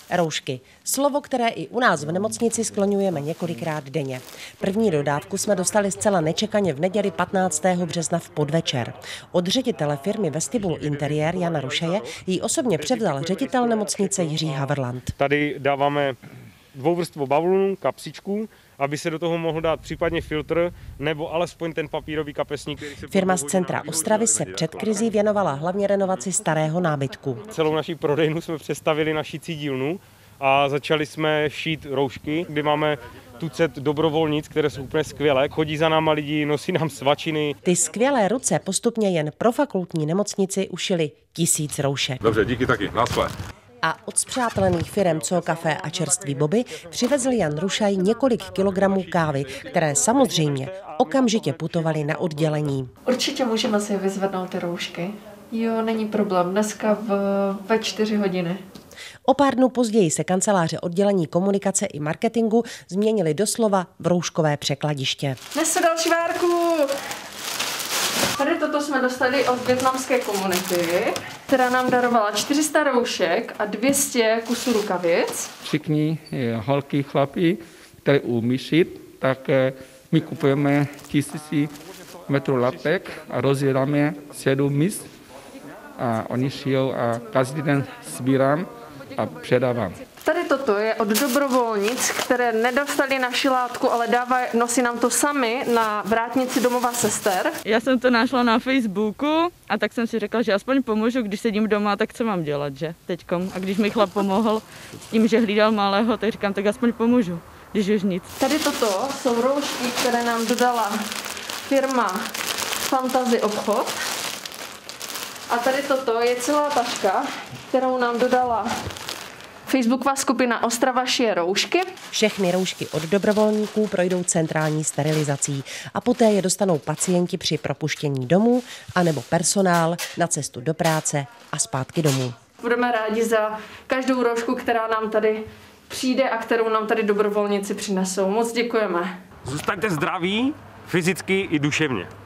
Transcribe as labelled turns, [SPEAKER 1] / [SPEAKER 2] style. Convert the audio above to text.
[SPEAKER 1] Roušky. Slovo, které i u nás v nemocnici skloňujeme několikrát denně. První dodávku jsme dostali zcela nečekaně v neděli 15. března v podvečer. Od ředitele firmy Vestibul Interiér Jana Rušeje ji osobně převzal ředitel nemocnice Jiří Havrlant.
[SPEAKER 2] Tady dáváme dvouvrstvu bavlnu, kapsičku, aby se do toho mohl dát případně filtr nebo alespoň ten papírový kapesník.
[SPEAKER 1] Firma z centra Ostravy se před krizí věnovala hlavně renovaci starého nábytku.
[SPEAKER 2] Celou naší prodejnu jsme přestavili na šící dílnu a začali jsme šít roušky, kdy máme tucet dobrovolnic, které jsou úplně skvělé. Chodí za náma lidi, nosí nám svačiny.
[SPEAKER 1] Ty skvělé ruce postupně jen pro fakultní nemocnici ušily 1000 roušek.
[SPEAKER 3] Dobře, díky taky, naschle.
[SPEAKER 1] A od spřátelených firem Co Café a Čerství Boby přivezl Jan Rušaj několik kilogramů kávy, které samozřejmě okamžitě putovaly na oddělení.
[SPEAKER 4] Určitě můžeme si vyzvednout ty roušky. Jo, není problém. Dneska ve 4 hodiny.
[SPEAKER 1] O pár dnů později se kanceláře oddělení komunikace i marketingu změnily doslova v rouškové překladiště.
[SPEAKER 4] Nesu další várku! Tady toto jsme dostali od vietnamské komunity, která nám darovala 400 roušek a 200 kusů rukavic.
[SPEAKER 5] Všichni holky, chlapi, které umí šít, tak my kupujeme 1000 metrů latek a rozděláme 7 míst a oni šijou a každý den sbírám a předávám.
[SPEAKER 4] Tady toto je od dobrovolnic, které nedostali naši látku, ale nosí nám to sami na vrátnici domova sester.
[SPEAKER 6] Já jsem to našla na Facebooku a tak jsem si řekla, že aspoň pomůžu, když sedím doma, tak co mám dělat, že teďkom. A když mi chlap pomohl s tím, že hlídal malého, tak říkám, tak aspoň pomůžu, když už nic.
[SPEAKER 4] Tady toto jsou roušky, které nám dodala firma Fantasy Obchod. A tady toto je celá taška, kterou nám dodala Facebooková skupina Ostrava šije roušky.
[SPEAKER 1] Všechny roušky od dobrovolníků projdou centrální sterilizací a poté je dostanou pacienti při propuštění domů anebo personál na cestu do práce a zpátky domů.
[SPEAKER 4] Budeme rádi za každou roušku, která nám tady přijde a kterou nám tady dobrovolníci přinesou. Moc děkujeme.
[SPEAKER 2] Zůstaňte zdraví, fyzicky i duševně.